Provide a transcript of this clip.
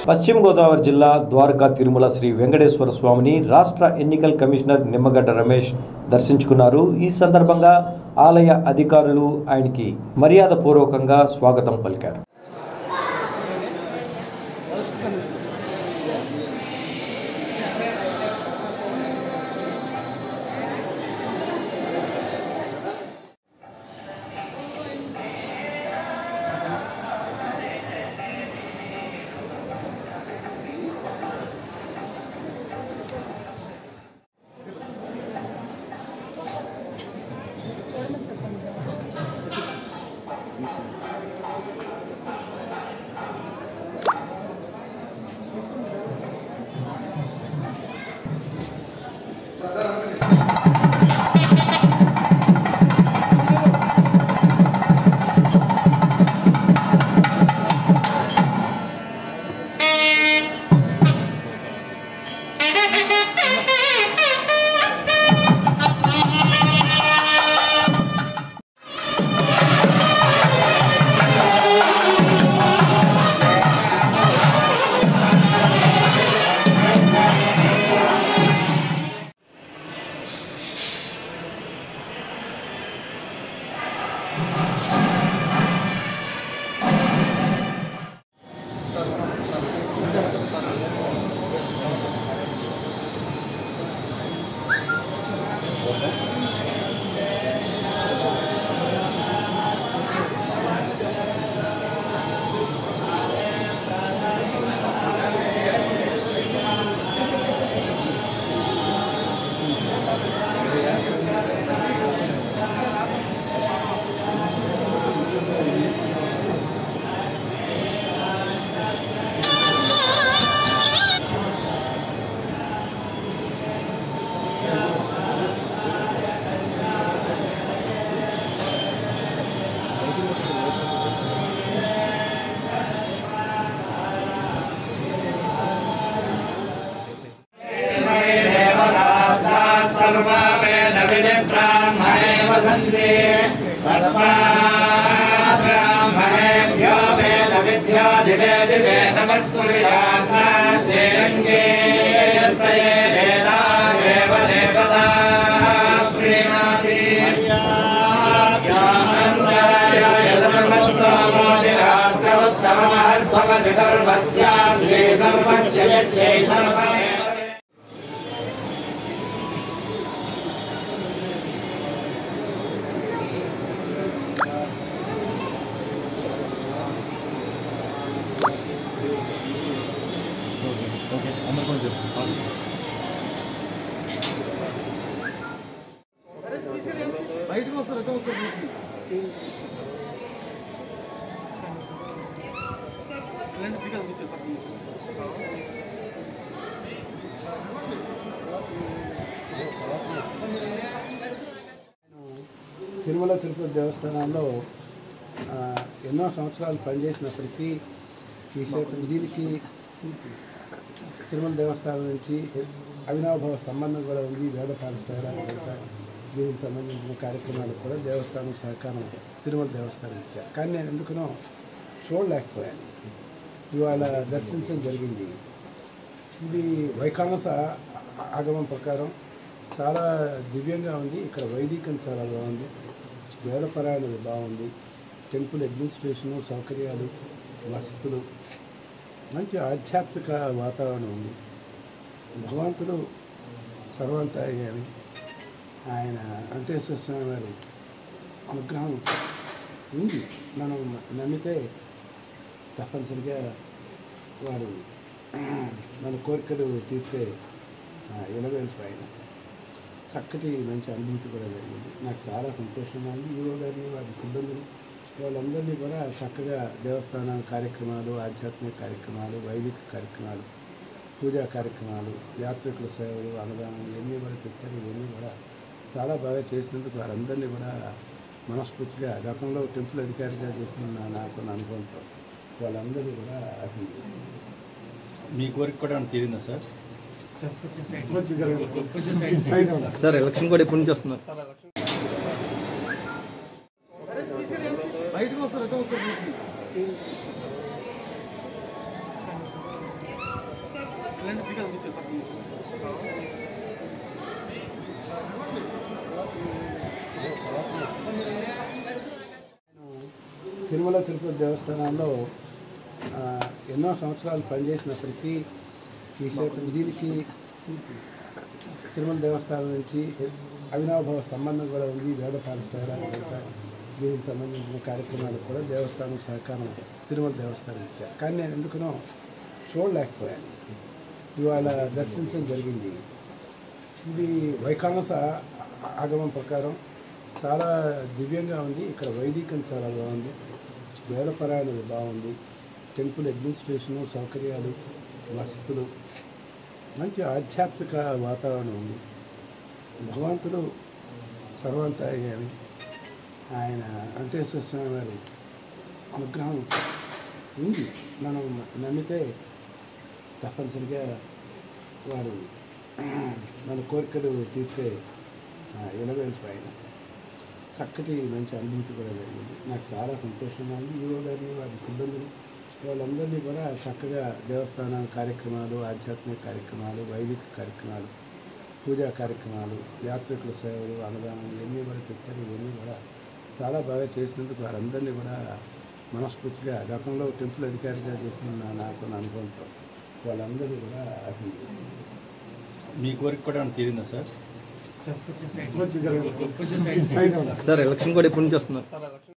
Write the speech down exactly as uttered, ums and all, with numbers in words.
పశ్చిమ గోదావరి జిల్లా ద్వారకా తిరుమల శ్రీ వెంకటేశ్వర స్వామిని రాష్ట్ర ఎన్నికల కమిషనర్ నిమ్మగడ్డ రమేష్ దర్శించుకున్నారు. ఈ సందర్భంగా ఆలయ అధికారులు ఆయనకి మర్యాదపూర్వకంగా స్వాగతం పలికారు. తిరుమల తిరుపతి దేవస్థానంలో ఎన్నో సంవత్సరాలు పనిచేసినప్పటికీ ఈ క్షేత్రం దీనికి తిరుమల దేవస్థానం నుంచి అవినాభావ సంబంధం కూడా ఉంది. వేద పాఠశాల దీనికి సంబంధించిన కార్యక్రమాలు కూడా దేవస్థానం సహకారం తిరుమల దేవస్థానం ఇచ్చారు. కానీ నేను ఎందుకునో చూడలేకపోయాను. ఇవాళ దర్శించడం జరిగింది. ఇది వైఖానస ఆగమం ప్రకారం చాలా దివ్యంగా ఉంది. ఇక్కడ వైదికం చాలా బాగుంది, వేదపరాయణం బాగుంది, టెంపుల్ అడ్మినిస్ట్రేషను, సౌకర్యాలు, వసతులు, మంచి ఆధ్యాత్మిక వాతావరణం ఉంది. భగవంతుడు సర్వంతర్యామి, ఆయన వెంకటేశ్వర స్వామి వారి అనుగ్రహం ఉంది. మనం నమ్మితే తప్పనిసరిగా వాడు మన కోరికలు తీర్చే ఎలవేల్స్ పైన చక్కటి మంచి అనుభూతి కూడా జరిగింది. నాకు చాలా సంతోషంగా ఉంది. ఈవో గారిని వారి సిబ్బందిని వాళ్ళందరినీ కూడా చక్కగా దేవస్థానం కార్యక్రమాలు, ఆధ్యాత్మిక కార్యక్రమాలు, వైదిక కార్యక్రమాలు, పూజా కార్యక్రమాలు, యాత్రికుల సేవలు, అన్నదానం ఇవన్నీ కూడా చెప్పారు. ఇవన్నీ కూడా చాలా బాగా చేసినందుకు వారందరినీ కూడా మనస్ఫూర్తిగా గతంలో టెంపుల్ అధికారిగా చేసిన నాకు అనుభవంతో వాళ్ళందరినీ కూడా అభినందిస్తున్నాను. మీ కోరిక కూడా తీరిందా సార్? సార్ ఎలక్షన్ కూడా ఎప్పటి నుంచి వస్తున్నారు? తిరుమల తిరుపతి దేవస్థానంలో ఆ, ఎన్నో సంవత్సరాలు పనిచేసినప్పటికీ ఈ క్షేత్రం దీనికి తిరుమల దేవస్థానం నుంచి అవినాభావ సంబంధం కూడా ఉంది. వేద పాఠశాల ఇంకా దీనికి సంబంధించిన కార్యక్రమాలు కూడా దేవస్థానం సహకారం తిరుమల దేవస్థానం ఇచ్చారు. కానీ నేను ఎందుకునో చూడలేకపోయాను. ఇవాళ దర్శించడం జరిగింది. ఇది వైఖానస ఆగమం ప్రకారం చాలా దివ్యంగా ఉంది. ఇక్కడ వైదికం చాలా బాగుంది, వేదపరాయణం బాగుంది, టెంపుల్ అడ్మినిస్ట్రేషను సౌకర్యాలు, వసతులు, మంచి ఆధ్యాత్మిక వాతావరణం ఉంది. భగవంతుడు సర్వంతాయి అని ఆయన వెంకటేశ్వర స్వామి వారి అనుగ్రహం ఉంది. మనం నమ్మితే తప్పనిసరిగా వారు మన కోరికలు తీర్చే ఎలవేల్స్ ఆయన చక్కటి మంచి అనుభూతి కూడా జరిగింది. నాకు చాలా సంతోషంగా ఉంది. ఈవో గారిని వారి సిబ్బందిని వాళ్ళందరినీ కూడా చక్కగా దేవస్థాన కార్యక్రమాలు, ఆధ్యాత్మిక కార్యక్రమాలు, వైదిక కార్యక్రమాలు, పూజా కార్యక్రమాలు, యాత్రికుల సేవలు, అన్నదానం ఇవన్నీ కూడా చెప్పారు. ఇవన్నీ కూడా చాలా బాగా చేసినందుకు వారందరినీ కూడా మనస్ఫూర్తిగా గతంలో టెంపుల్ అధికారిగా చేసిన నా నాకు అనుభవంతో వాళ్ళందరూ కూడా అభినందిస్తున్నారు. మీ కోరిక కూడా ఏమైనా తీరిందా సార్? సార్ ఎలక్షన్ కూడా ఎప్పటి నుంచి వస్తున్నారు?